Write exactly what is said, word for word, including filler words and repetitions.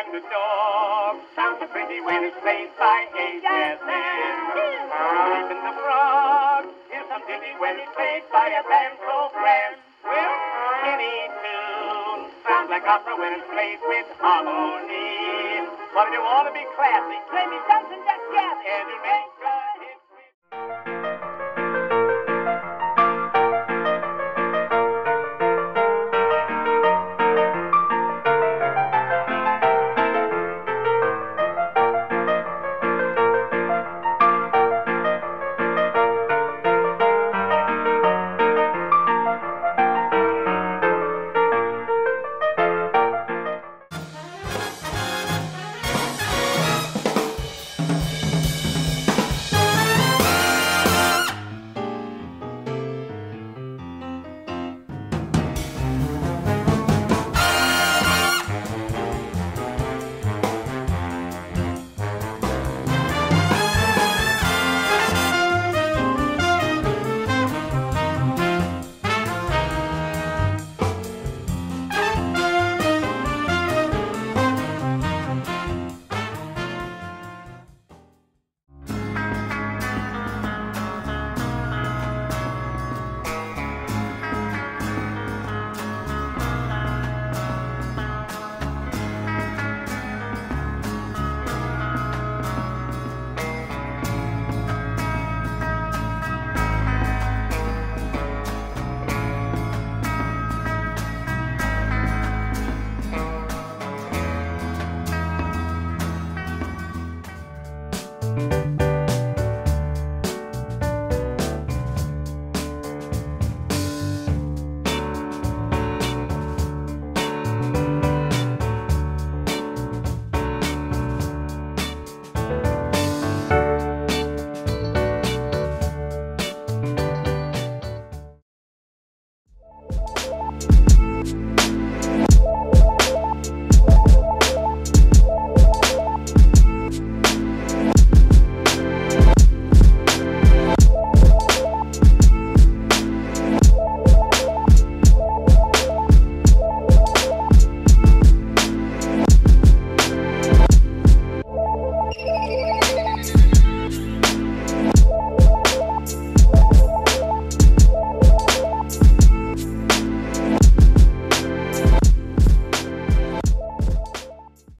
the dog sounds so pretty when it's played by a Jazzinn. Even the frog is some ditty when it's played by a band so grand. Well, any tune sounds like opera when it's played with harmony. But if you want to be classy, play me Johnson Jack Jazz and you'll make a